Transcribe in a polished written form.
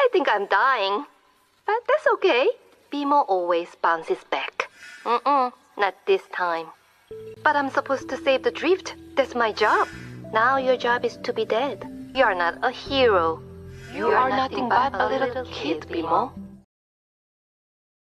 think I'm dying. But that's okay. Bimo always bounces back. Not this time. But I'm supposed to save the drift. That's my job. Now your job is to be dead. You are not a hero. You are nothing but a little kid, Bimo.